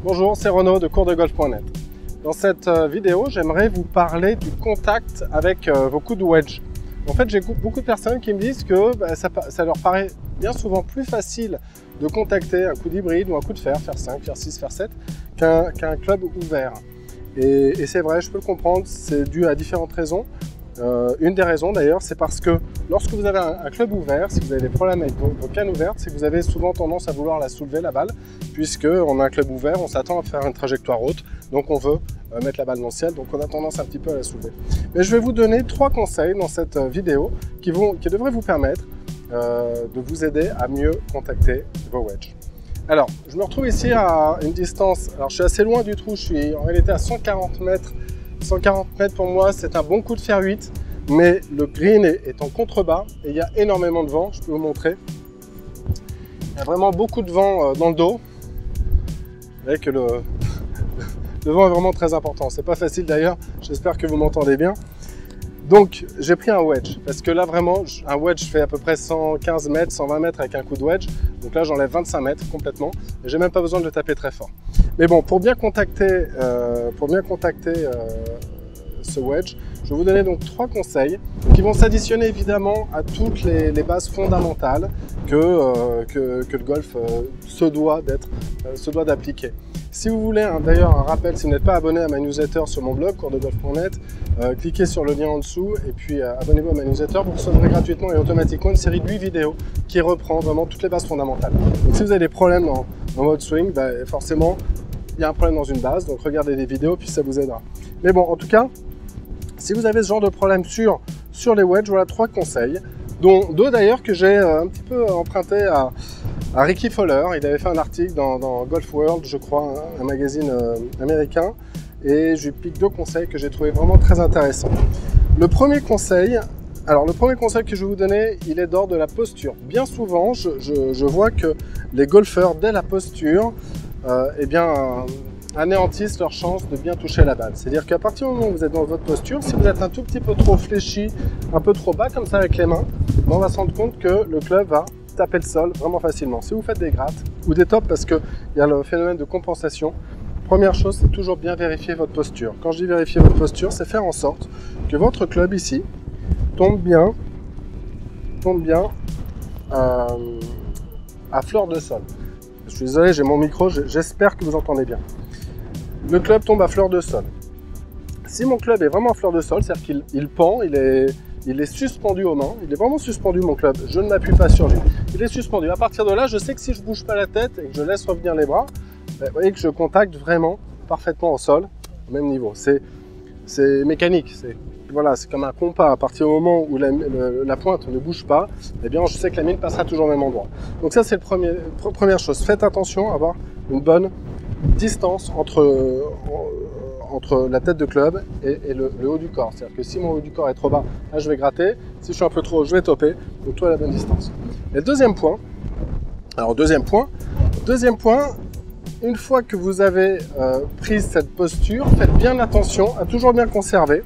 Bonjour, c'est Renaud de coursdegolf.net. Dans cette vidéo, j'aimerais vous parler du contact avec vos coups de wedge. En fait, j'ai beaucoup de personnes qui me disent que ça leur paraît bien souvent plus facile de contacter un coup d'hybride ou un coup de fer, fer 5, fer 6, fer 7, qu'un club ouvert. Et c'est vrai, je peux le comprendre, c'est dû à différentes raisons. Une des raisons d'ailleurs, c'est parce que lorsque vous avez un club ouvert, si vous avez des problèmes avec vos cannes ouvertes, c'est que vous avez souvent tendance à vouloir la soulever, la balle, puisqu'on a un club ouvert, on s'attend à faire une trajectoire haute, donc on veut mettre la balle dans le ciel, donc on a tendance un petit peu à la soulever. Mais je vais vous donner 3 conseils dans cette vidéo qui devraient vous permettre de vous aider à mieux contacter vos wedges. Alors, je me retrouve ici à une distance, alors je suis assez loin du trou, je suis en réalité à 140 mètres. 140 mètres pour moi, c'est un bon coup de fer 8, mais le green est en contrebas et il y a énormément de vent, je peux vous montrer. Il y a vraiment beaucoup de vent dans le dos. Vous voyez que le vent est vraiment très important. C'est pas facile d'ailleurs, j'espère que vous m'entendez bien. Donc j'ai pris un wedge, parce que là vraiment, un wedge fait à peu près 115 mètres, 120 mètres avec un coup de wedge. Donc là j'enlève 25 mètres complètement, et j'ai même pas besoin de le taper très fort. Mais bon, pour bien contacter ce wedge, je vais vous donner donc 3 conseils qui vont s'additionner évidemment à toutes les bases fondamentales que le golf se doit d'appliquer. Si vous voulez d'ailleurs un rappel, si vous n'êtes pas abonné à ma newsletter sur mon blog coursdegolf.net, cliquez sur le lien en dessous et puis abonnez-vous à ma newsletter. Vous recevrez gratuitement et automatiquement une série de 8 vidéos qui reprend vraiment toutes les bases fondamentales. Donc si vous avez des problèmes dans votre swing, forcément il y a un problème dans une base, donc regardez les vidéos puis ça vous aidera. Mais bon, en tout cas, si vous avez ce genre de problème sur les wedges, voilà 3 conseils, dont 2 d'ailleurs que j'ai un petit peu emprunté à Ricky Fowler. Il avait fait un article dans Golf World, je crois, un magazine américain, et je lui pique 2 conseils que j'ai trouvé vraiment très intéressants. Le premier conseil que je vais vous donner, il est d'ordre de la posture. Bien souvent, je vois que les golfeurs, dès la posture, anéantissent leur chance de bien toucher la balle. C'est-à-dire qu'à partir du moment où vous êtes dans votre posture, si vous êtes un tout petit peu trop fléchi, un peu trop bas comme ça avec les mains, on va se rendre compte que le club va taper le sol vraiment facilement. Si vous faites des grattes ou des tops, parce qu'il y a le phénomène de compensation, première chose, c'est toujours bien vérifier votre posture. Quand je dis vérifier votre posture, c'est faire en sorte que votre club ici tombe bien à fleur de sol. Je suis désolé, j'ai mon micro, j'espère que vous entendez bien. Le club tombe à fleur de sol. Si mon club est vraiment à fleur de sol, c'est-à-dire qu'il pend, il est suspendu aux mains, il est vraiment suspendu mon club, je ne m'appuie pas sur lui, il est suspendu. À partir de là, je sais que si je ne bouge pas la tête et que je laisse revenir les bras, vous voyez que je contacte vraiment parfaitement au sol, au même niveau. C'est mécanique, c'est comme un compas. À partir du moment où la pointe ne bouge pas, eh bien, je sais que la mine passera toujours au même endroit. Donc ça, c'est la première chose. Faites attention à avoir une bonne distance entre la tête de club et le haut du corps. C'est-à-dire que si mon haut du corps est trop bas, là je vais gratter. Si je suis un peu trop haut, je vais topper. Donc tout à la bonne distance. Et le deuxième point, une fois que vous avez pris cette posture, faites bien attention à toujours bien conserver.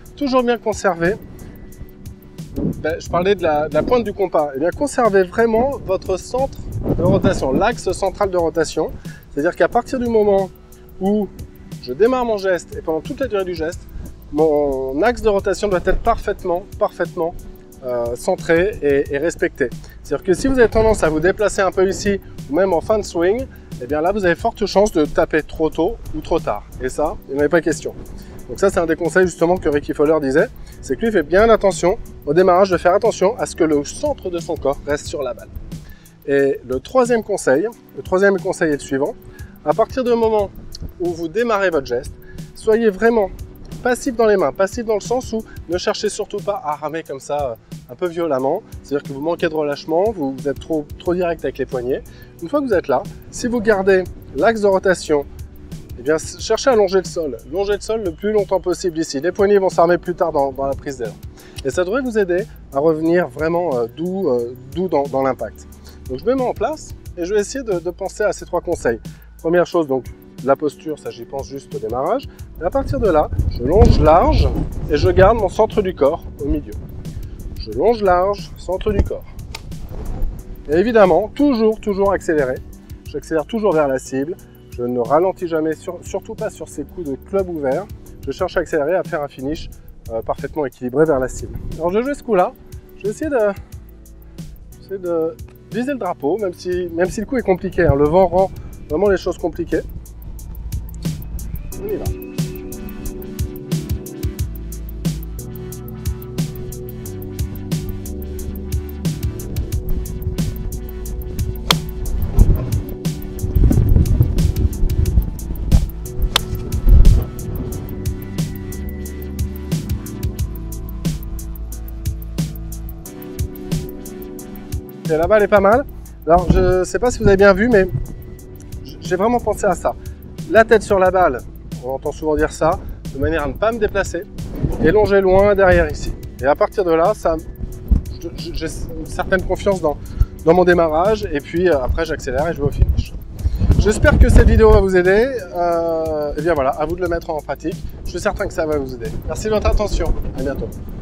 Je parlais de la pointe du compas. Eh bien, conservez vraiment votre centre de rotation, l'axe central de rotation. C'est-à-dire qu'à partir du moment où je démarre mon geste et pendant toute la durée du geste, mon axe de rotation doit être parfaitement centré et respecté. C'est-à-dire que si vous avez tendance à vous déplacer un peu ici ou même en fin de swing, eh bien là vous avez forte chance de taper trop tôt ou trop tard. Et ça, il n'y en avait pas question. Donc ça, c'est un des conseils justement que Ricky Fowler disait, c'est que lui fait bien attention au démarrage de faire attention à ce que le centre de son corps reste sur la balle. Et le troisième conseil est le suivant. À partir du moment où vous démarrez votre geste, soyez vraiment passif dans les mains, passif dans le sens où ne cherchez surtout pas à ramer comme ça un peu violemment, c'est-à-dire que vous manquez de relâchement, vous êtes trop direct avec les poignets. Une fois que vous êtes là, si vous gardez l'axe de rotation, eh bien, cherchez à longer le sol. Longez le sol le plus longtemps possible ici. Les poignets vont s'armer plus tard dans la prise d'air. Et ça devrait vous aider à revenir vraiment doux dans l'impact. Donc je me mets en place et je vais essayer de penser à ces 3 conseils. Première chose, donc la posture, ça j'y pense juste au démarrage. Et à partir de là, je longe large et je garde mon centre du corps au milieu. Je longe large, centre du corps. Et évidemment, toujours accélérer. J'accélère toujours vers la cible. Je ne ralentis jamais, surtout pas sur ces coups de club ouvert. Je cherche à accélérer, à faire un finish parfaitement équilibré vers la cible. Alors je joue ce coup-là, je vais essayer de viser le drapeau, même si le coup est compliqué. Hein. Le vent rend vraiment les choses compliquées. On y va. Et la balle est pas mal. Alors je ne sais pas si vous avez bien vu, mais j'ai vraiment pensé à ça. La tête sur la balle, on entend souvent dire ça, de manière à ne pas me déplacer et longer loin derrière ici. Et à partir de là, j'ai une certaine confiance dans mon démarrage et puis après j'accélère et je vais au finish. J'espère que cette vidéo va vous aider. Et bien voilà, à vous de le mettre en pratique. Je suis certain que ça va vous aider. Merci de votre attention. À bientôt.